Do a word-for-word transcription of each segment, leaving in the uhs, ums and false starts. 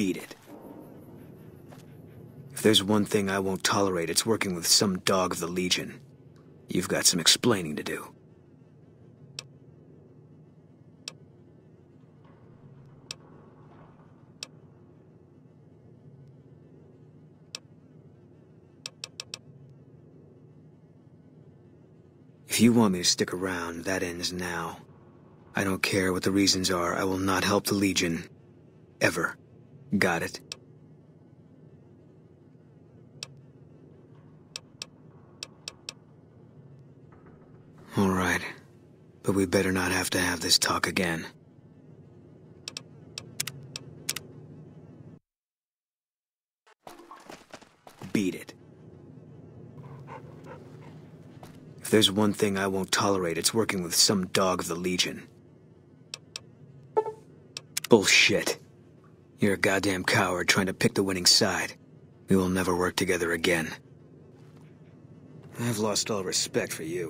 Beat it. If there's one thing I won't tolerate, it's working with some dog of the Legion. You've got some explaining to do. If you want me to stick around, that ends now. I don't care what the reasons are. I will not help the Legion. Ever. Got it? All right. But we better not have to have this talk again. Beat it. If there's one thing I won't tolerate, it's working with some dog of the Legion. Bullshit. You're a goddamn coward trying to pick the winning side. We will never work together again. I've lost all respect for you.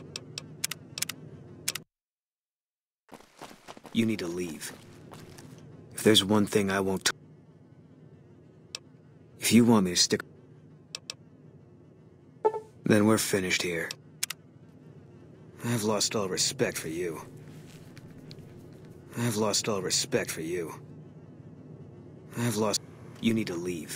You need to leave. If there's one thing I won't... T- if you want me to stick... then we're finished here. I've lost all respect for you. I've lost all respect for you. I've lost... You need to leave.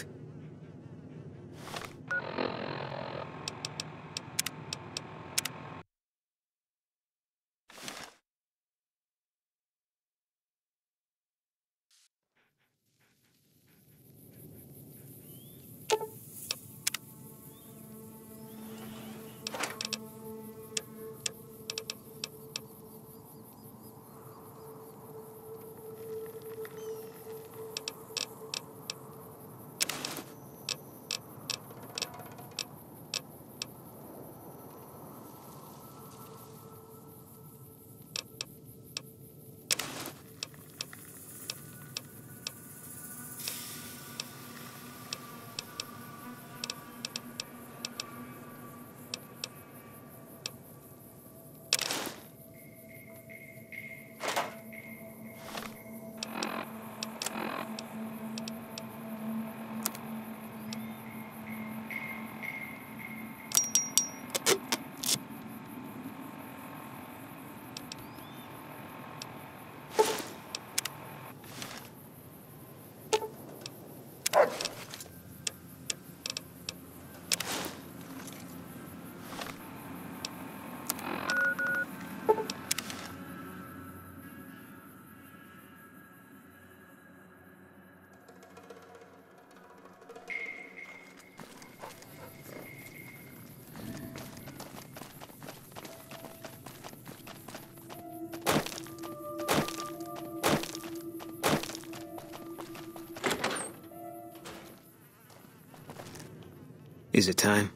Is it time?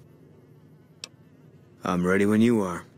I'm ready when you are.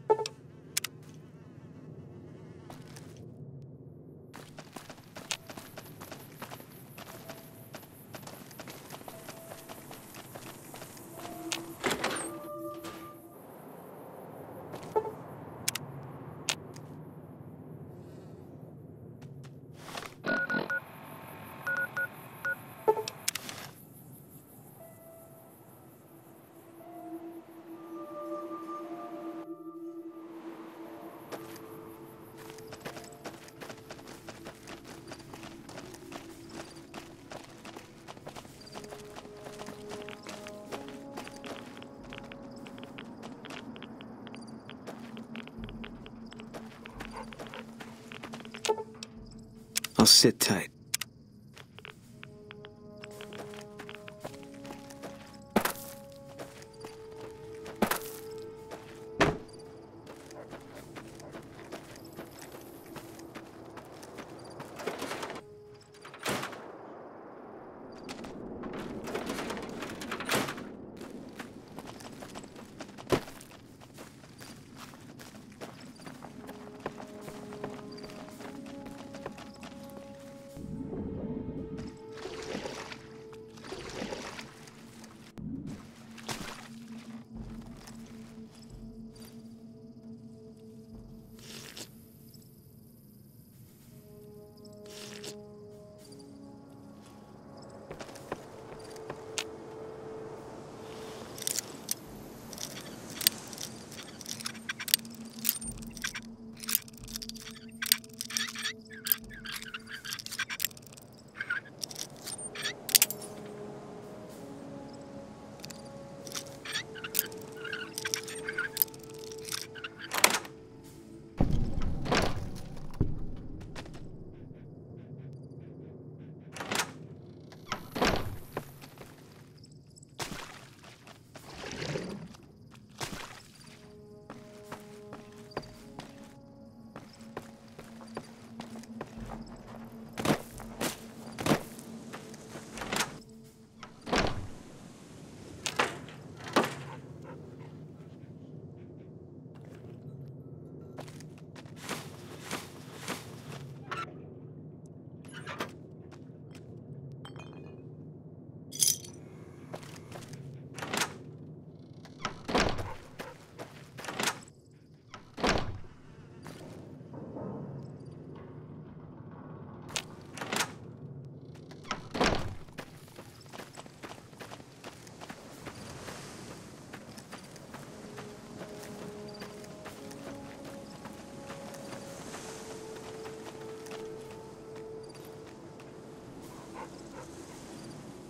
I'll sit tight.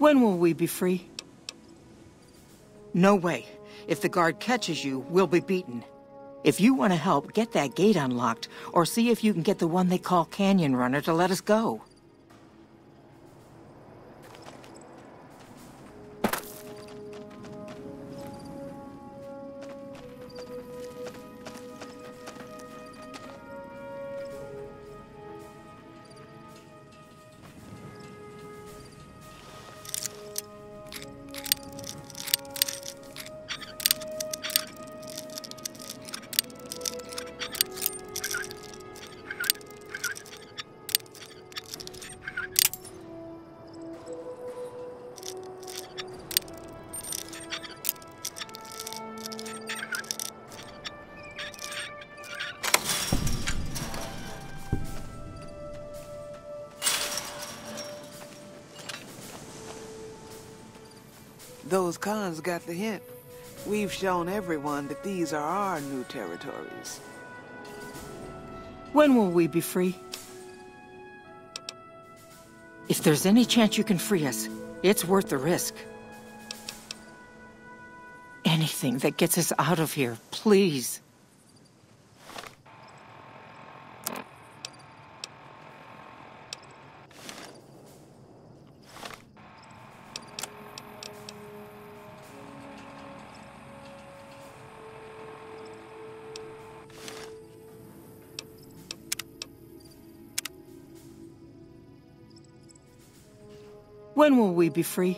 When will we be free? No way. If the guard catches you, we'll be beaten. If you want to help, get that gate unlocked, or see if you can get the one they call Canyon Runner to let us go. Those cons got the hint. We've shown everyone that these are our new territories. When will we be free? If there's any chance you can free us, it's worth the risk. Anything that gets us out of here, please. When will we be free?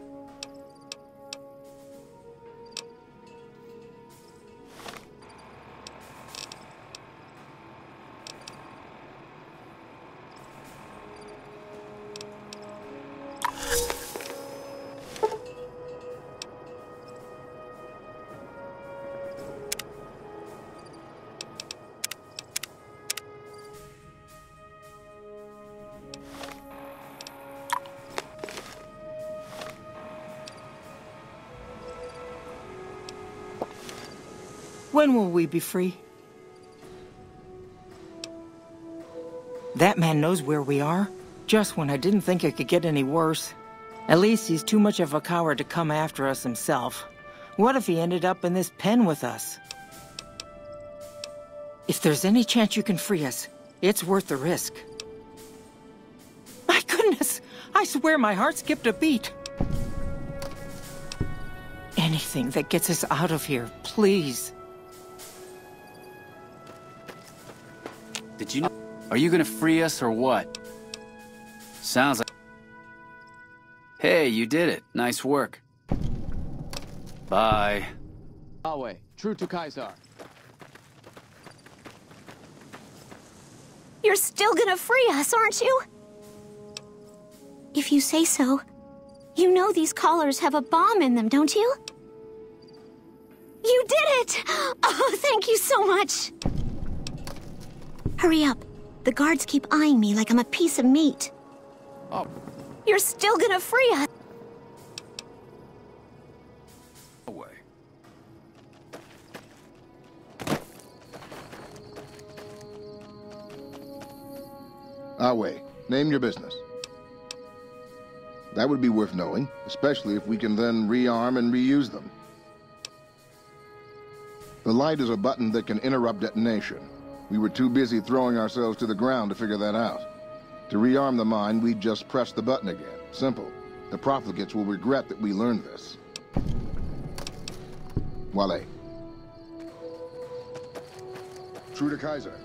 When will we be free? That man knows where we are, just when I didn't think it could get any worse. At least he's too much of a coward to come after us himself. What if he ended up in this pen with us? If there's any chance you can free us, it's worth the risk. My goodness! I swear my heart skipped a beat. Anything that gets us out of here, please. Did you know? Are you gonna free us or what? Sounds like... Hey, you did it. Nice work. Bye. Yahweh, true to Caesar. You're still gonna free us, aren't you? If you say so. You know these collars have a bomb in them, don't you? You did it! Oh, thank you so much! Hurry up. The guards keep eyeing me like I'm a piece of meat. Oh. You're still gonna free us. Away. Yahweh, name your business. That would be worth knowing, especially if we can then rearm and reuse them. The light is a button that can interrupt detonation. We were too busy throwing ourselves to the ground to figure that out. To rearm the mine, we just press the button again. Simple. The profligates will regret that we learned this. Wale. True to Kaiser.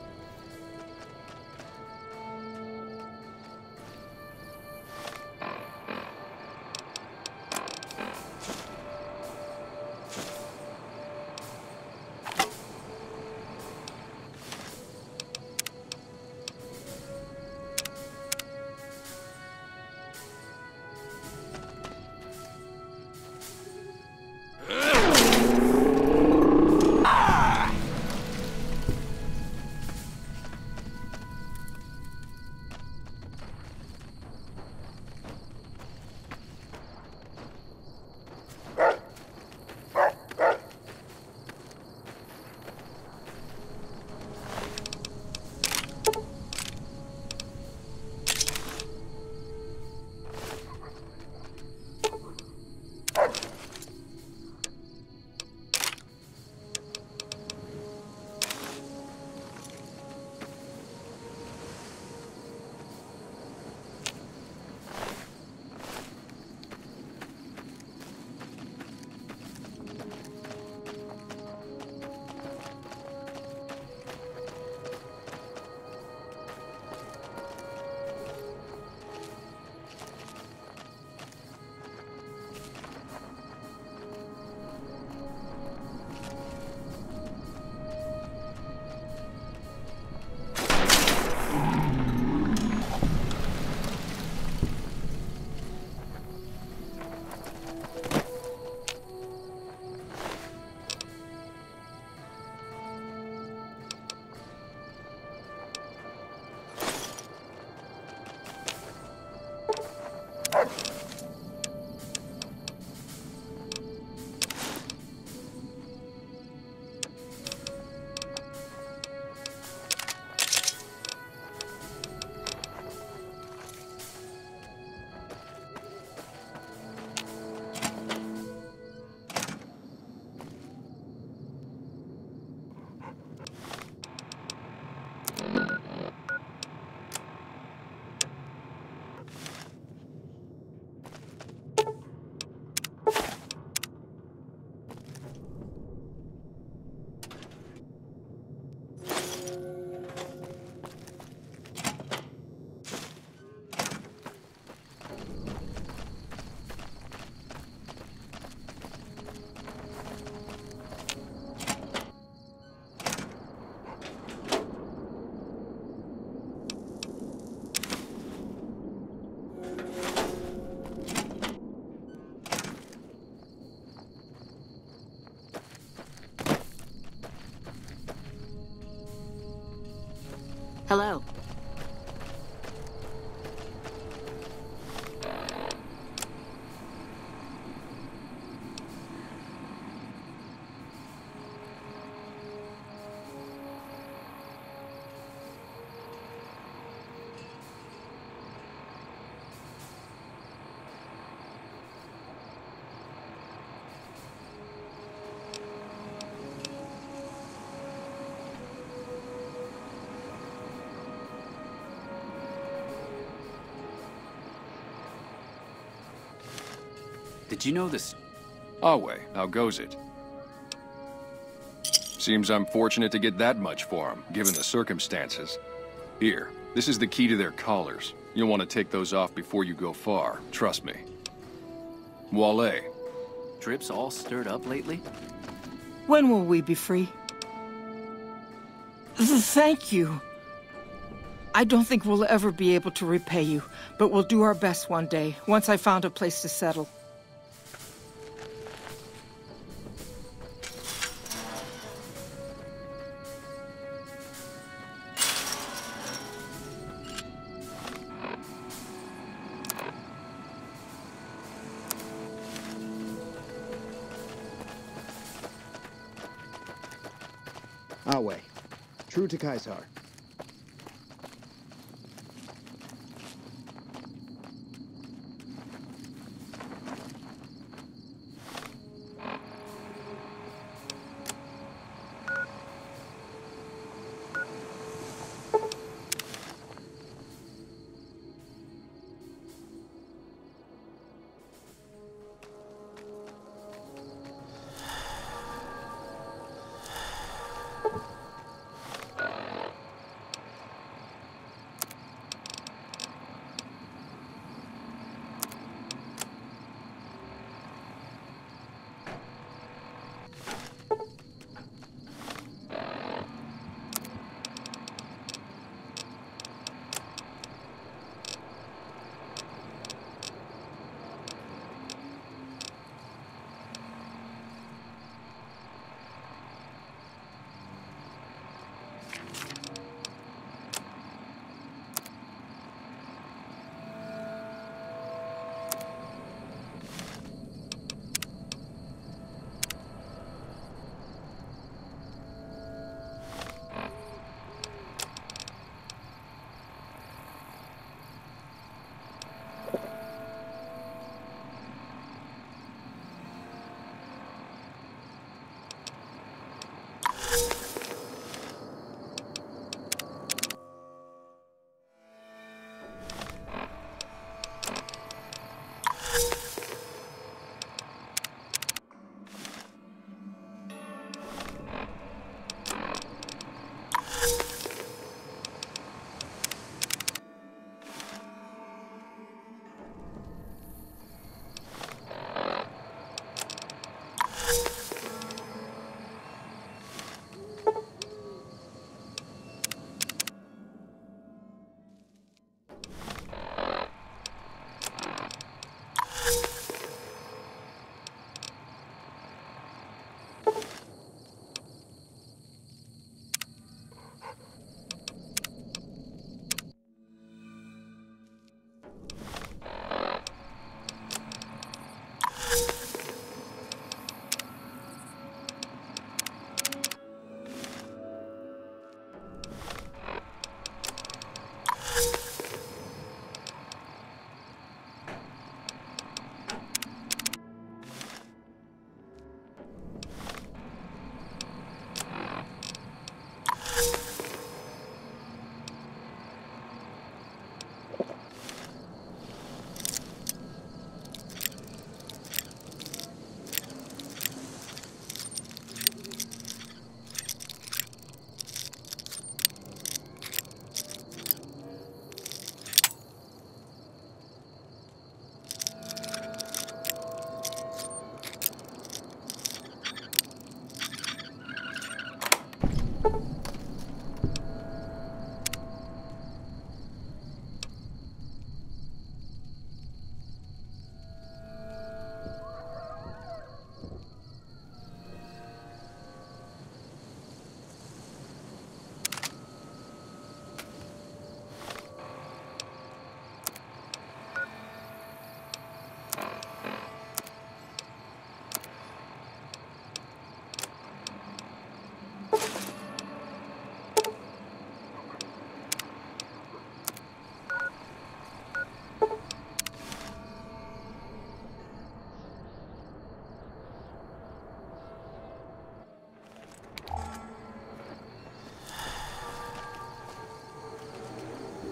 Did you know this? Awe, how goes it? Seems I'm fortunate to get that much for him, given the circumstances. Here, this is the key to their collars. You'll want to take those off before you go far, trust me. Wale. Trips all stirred up lately? When will we be free? Thank you. I don't think we'll ever be able to repay you, but we'll do our best one day, once I found a place to settle. Awe. True to Caesar.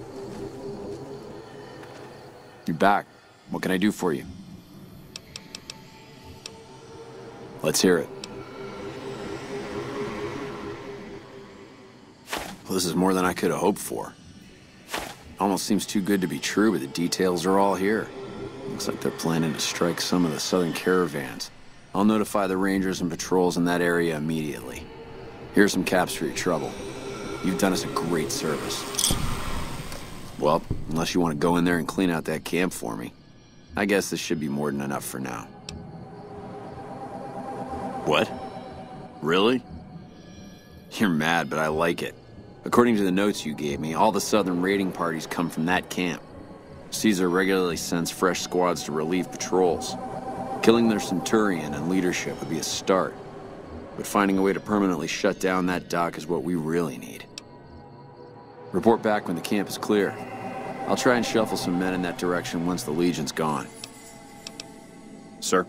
You're back. What can I do for you? Let's hear it. Well, this is more than I could have hoped for. Almost seems too good to be true, but the details are all here. Looks like they're planning to strike some of the southern caravans. I'll notify the rangers and patrols in that area immediately. Here's some caps for your trouble. You've done us a great service. Well, unless you want to go in there and clean out that camp for me, I guess this should be more than enough for now. What? Really? You're mad, but I like it. According to the notes you gave me, all the southern raiding parties come from that camp. Caesar regularly sends fresh squads to relieve patrols. Killing their centurion and leadership would be a start. But finding a way to permanently shut down that dock is what we really need. Report back when the camp is clear. I'll try and shuffle some men in that direction once the Legion's gone. Sir?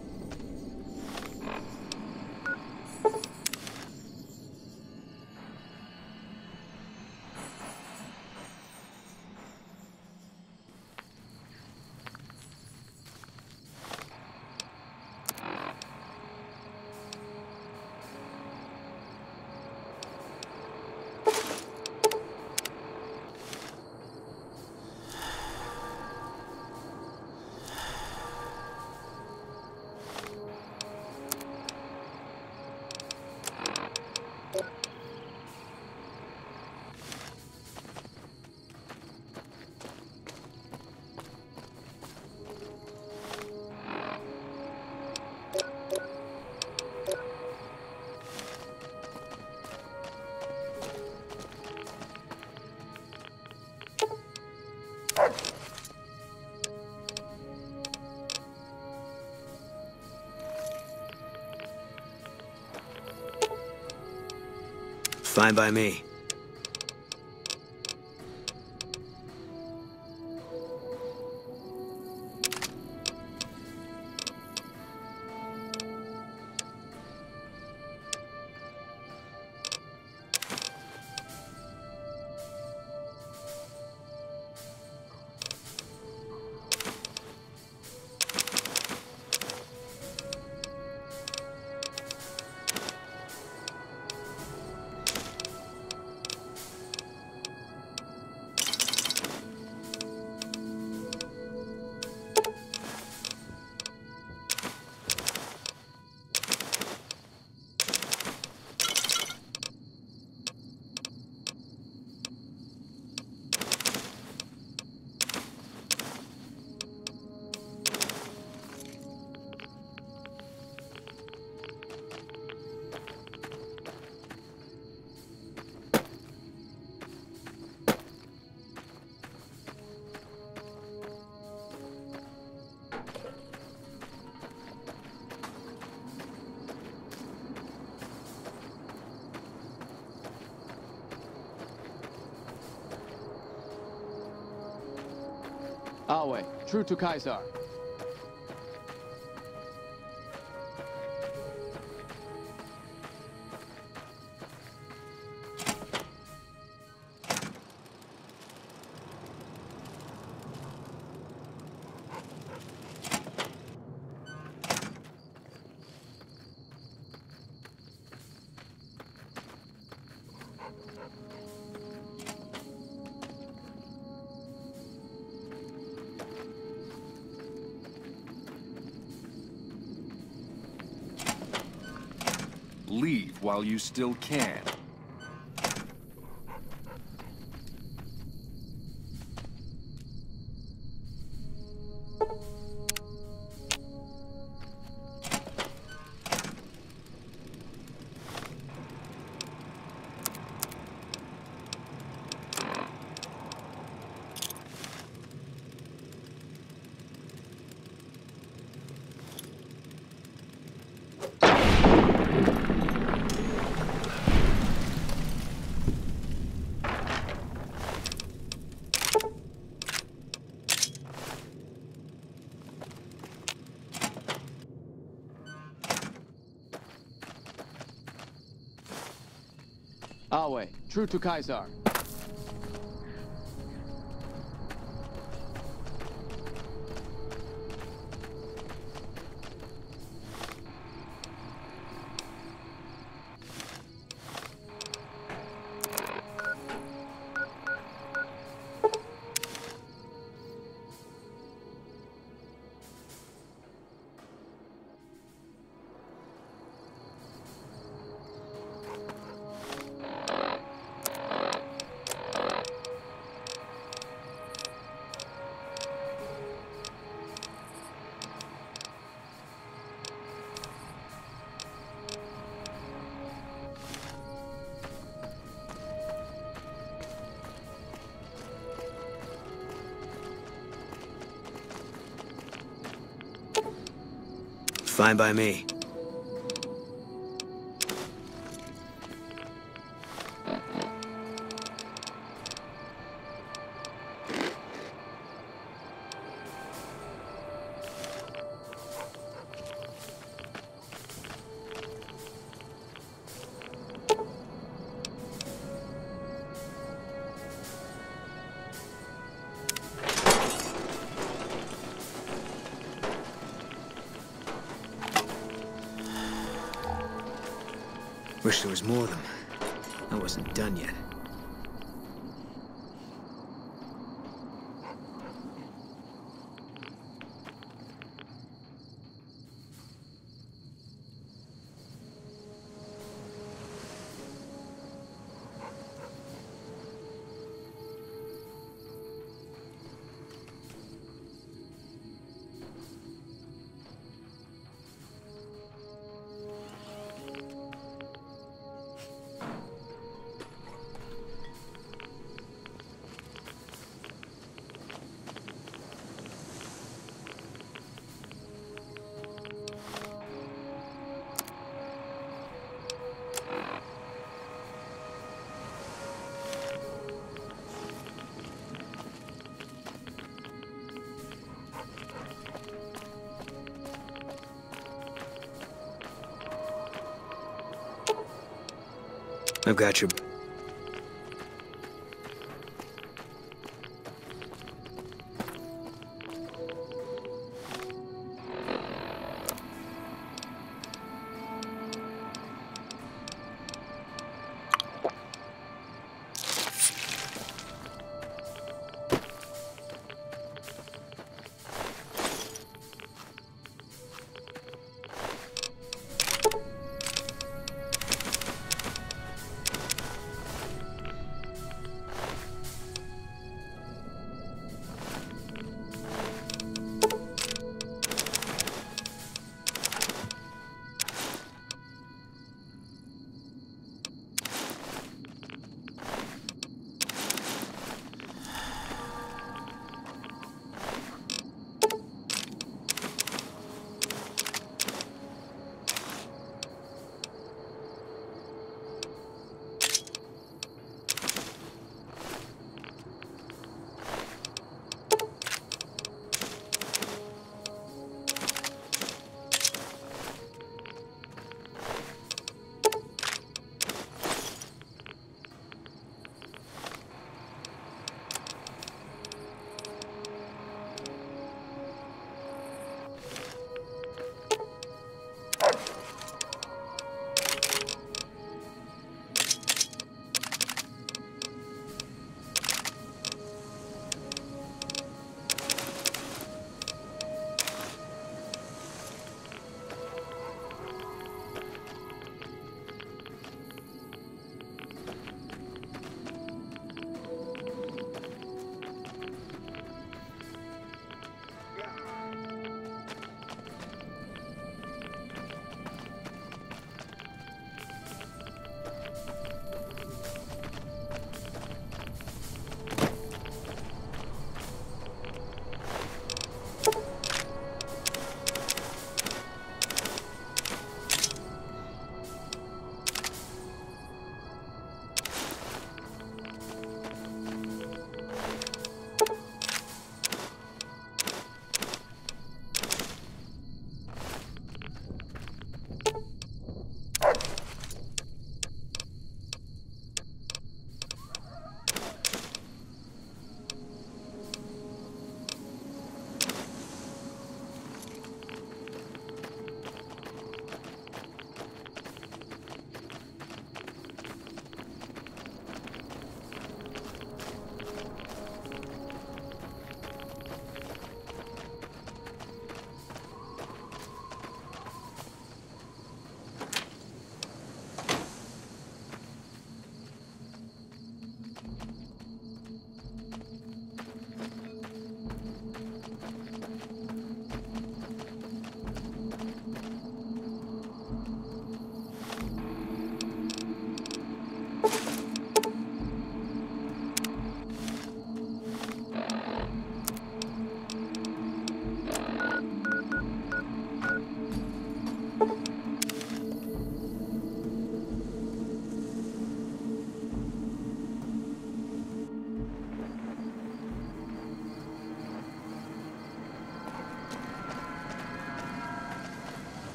Fine by me. Alway, true to Caesar. Leave while you still can. Alway, true to Caesar. Fine by me. Wish there was more of them. I wasn't done yet. I've got your...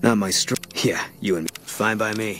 Not my str- Yeah, you and me. Fine by me.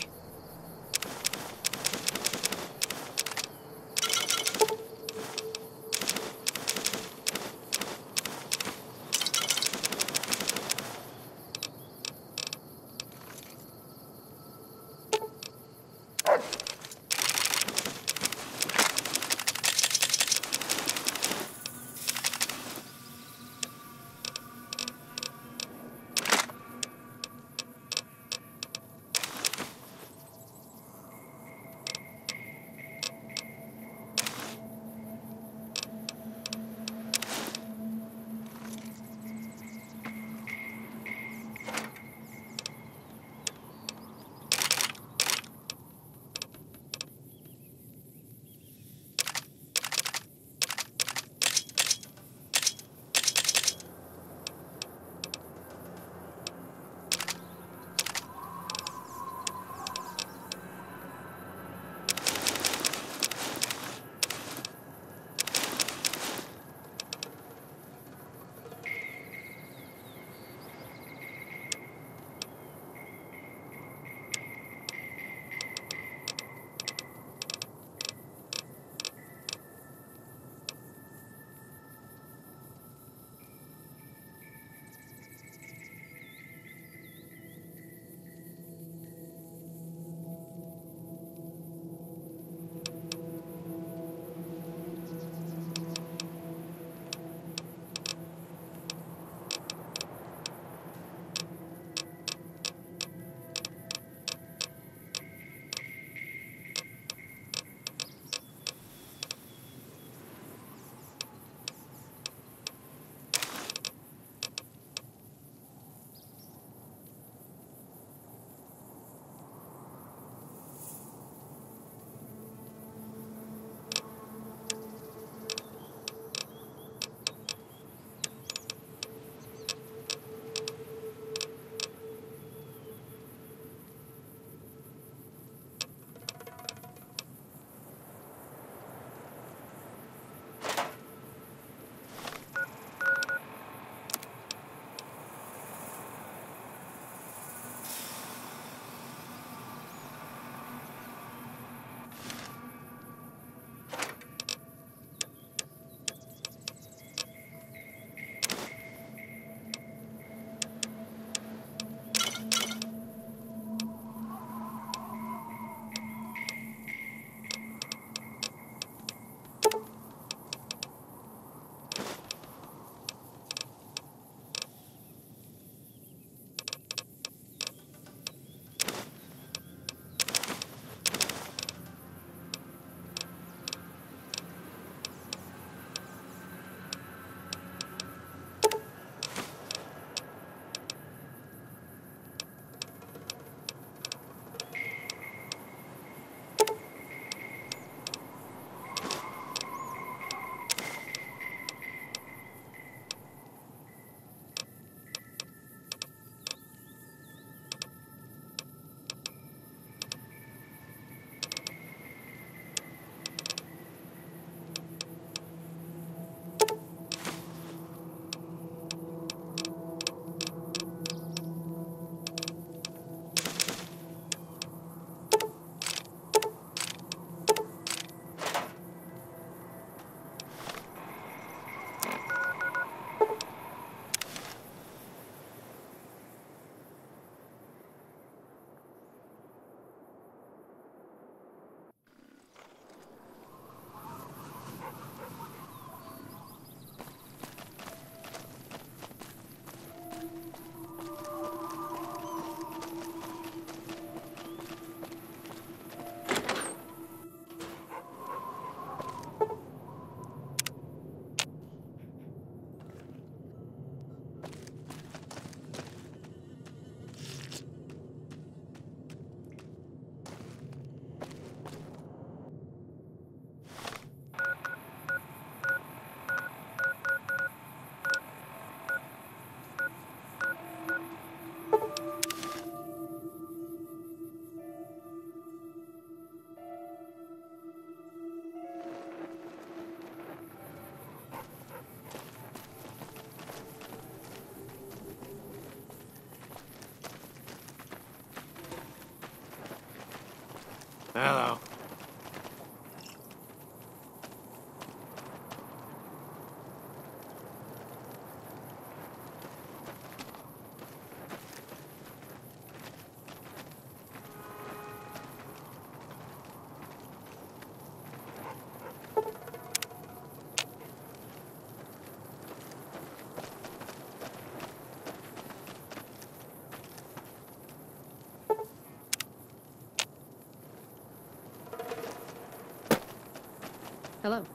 Hello.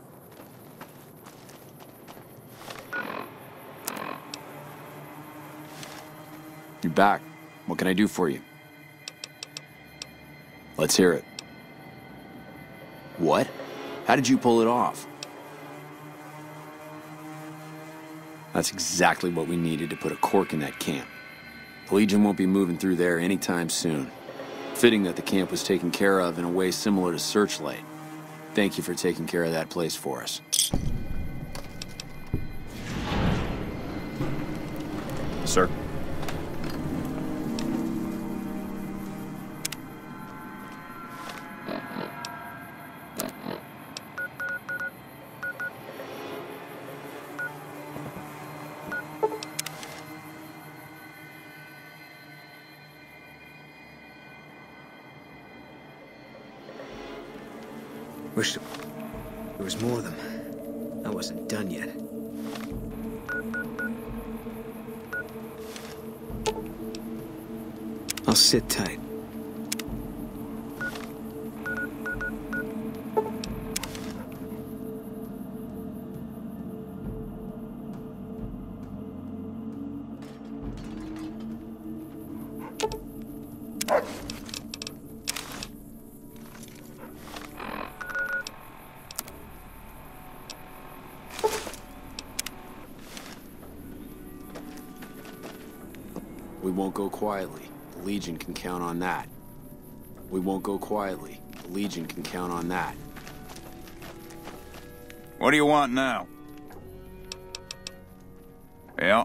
You're back. What can I do for you? Let's hear it. What? How did you pull it off? That's exactly what we needed to put a cork in that camp. The Legion won't be moving through there anytime soon. Fitting that the camp was taken care of in a way similar to Searchlight. Thank you for taking care of that place for us. Sir? Wish there was more of them. I wasn't done yet. I'll sit tight. We won't go quietly. The Legion can count on that. We won't go quietly. The Legion can count on that. What do you want now? Yeah.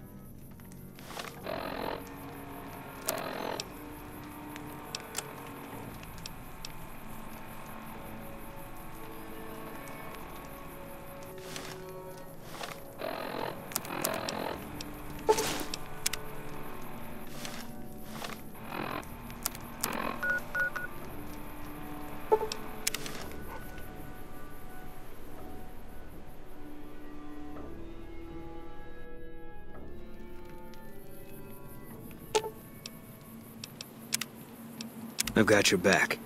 I've got your back.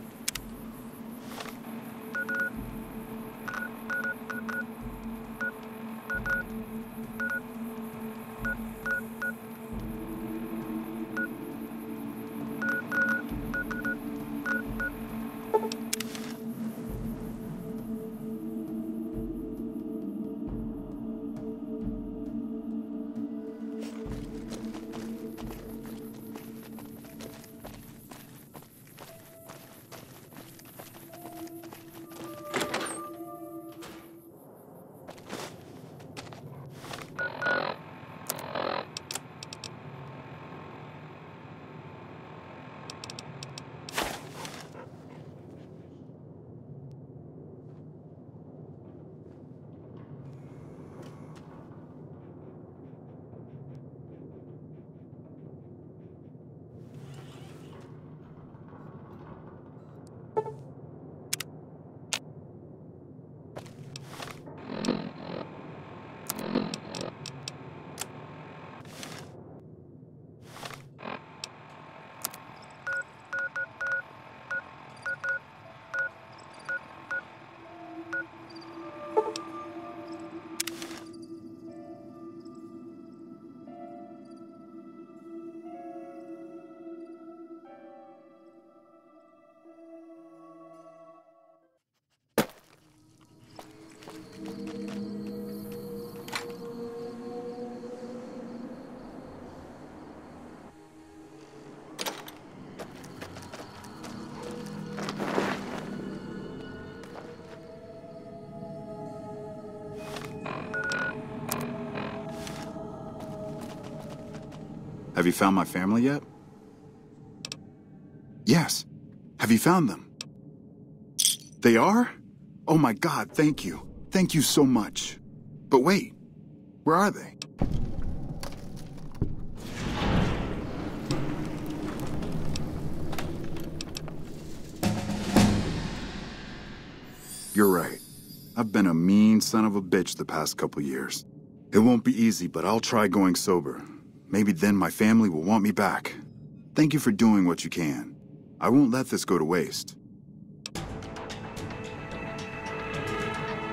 Have you found my family yet? Yes. Have you found them? They are? Oh my God, thank you. Thank you so much. But wait, where are they? You're right. I've been a mean son of a bitch the past couple years. It won't be easy, but I'll try going sober. Maybe then my family will want me back. Thank you for doing what you can. I won't let this go to waste.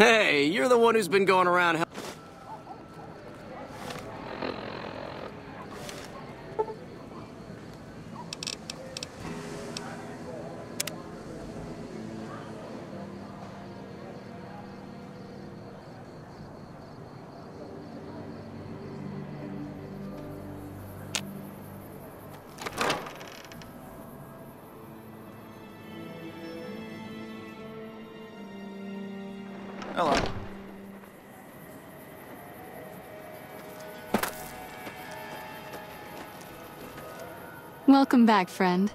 Hey, you're the one who's been going around hel- Hello. Welcome back, friend.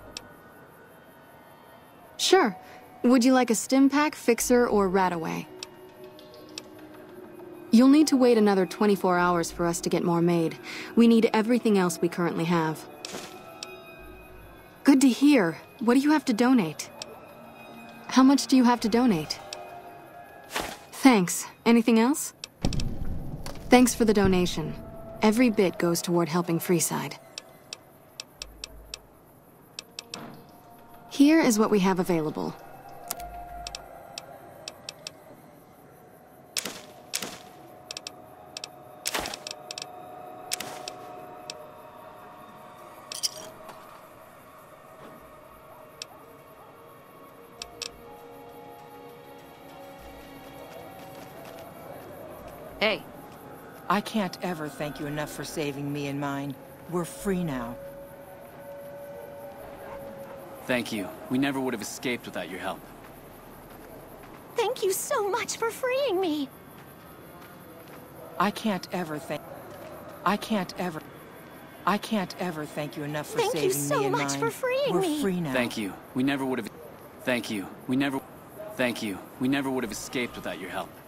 Sure. Would you like a stim pack, fixer, or Rataway? You'll need to wait another twenty-four hours for us to get more made. We need everything else we currently have. Good to hear. What do you have to donate? How much do you have to donate? Thanks. Anything else? Thanks for the donation. Every bit goes toward helping Freeside. Here is what we have available. Hey. I can't ever thank you enough for saving me and mine. We're free now. Thank you. We never would have escaped without your help. Thank you so much for freeing me. I can't ever thank... I can't ever... I can't ever thank you enough for Thank saving you so me and much mine. for freeing We're me. free now. Thank you. We never would have... Thank you. We never... Thank you. We never would have escaped without your help.